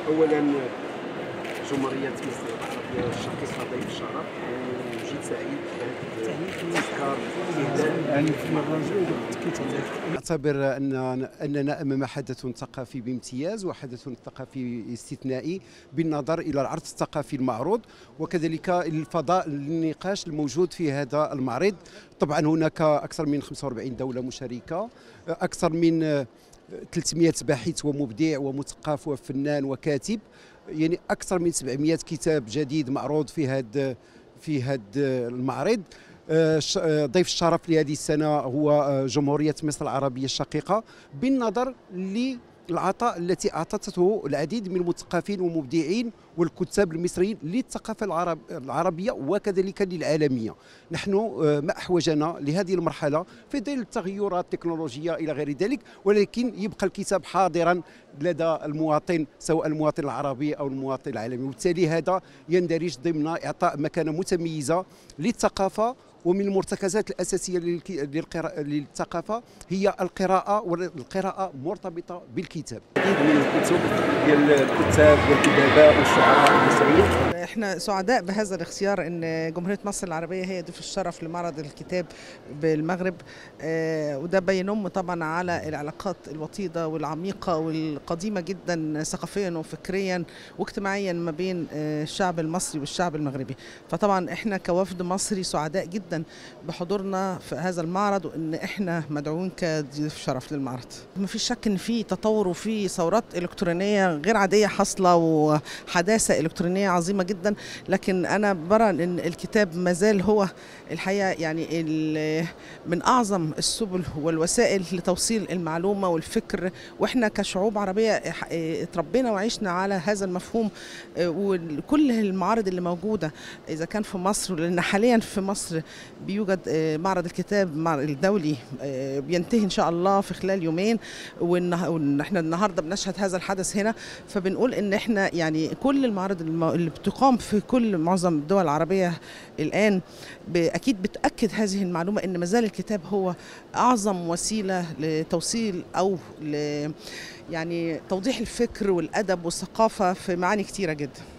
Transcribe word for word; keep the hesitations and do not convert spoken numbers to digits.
اولا جمهوريه مصر العربيه الشقيقه ضيف الشرف، وجيت سعيد بهذا التذكار نعتبر ان اننا امام حدث ثقافي بامتياز وحدث ثقافي استثنائي بالنظر الى العرض الثقافي المعروض وكذلك الفضاء للنقاش الموجود في هذا المعرض. طبعا هناك اكثر من خمسة وأربعين دوله مشاركه، اكثر من ثلاثمئة باحث ومبدع ومثقف وفنان وكاتب، يعني اكثر من سبعمئة كتاب جديد معروض في هذا في هذا المعرض. ضيف الشرف لهذه السنه هو جمهوريه مصر العربيه الشقيقه، بالنظر للعطاء التي اعطته العديد من المثقفين والمبدعين والكتاب المصريين للثقافه العرب العربيه وكذلك للعالميه. نحن ما احوجنا لهذه المرحله في ظل التغيرات التكنولوجيه الى غير ذلك، ولكن يبقى الكتاب حاضرا لدى المواطن سواء المواطن العربي او المواطن العالمي، وبالتالي هذا يندرج ضمن اعطاء مكانه متميزه للثقافه. ومن المرتكزات الأساسية للثقافة هي القراءة، والقراءة مرتبطة بالكتاب. العديد من الكتب ديال الكتاب والأدباء والشعراء المصريين. احنا سعداء بهذا الاختيار ان جمهورية مصر العربية هي ضيف الشرف لمعرض الكتاب بالمغرب، آه وده بينم طبعا على العلاقات الوطيدة والعميقة والقديمة جدا ثقافيا وفكريا واجتماعيا ما بين آه الشعب المصري والشعب المغربي. فطبعا احنا كوفد مصري سعداء جدا بحضورنا في هذا المعرض وان احنا مدعوين كضيوف شرف للمعرض. ما فيش شك ان في تطور وفي ثورات الكترونيه غير عاديه حاصله وحداثه الكترونيه عظيمه جدا، لكن انا برى ان الكتاب ما زال هو الحقيقه يعني من اعظم السبل والوسائل لتوصيل المعلومه والفكر، واحنا كشعوب عربيه اتربينا وعشنا على هذا المفهوم. وكل المعارض اللي موجوده اذا كان في مصر، لان حاليا في مصر بيوجد معرض الكتاب الدولي بينتهي ان شاء الله في خلال يومين، وان احنا النهارده بنشهد هذا الحدث هنا. فبنقول ان احنا يعني كل المعارض اللي بتقام في كل معظم الدول العربيه الان اكيد بتاكد هذه المعلومه ان ما زال الكتاب هو اعظم وسيله لتوصيل او ل يعني توضيح الفكر والادب والثقافه في معاني كثيره جدا.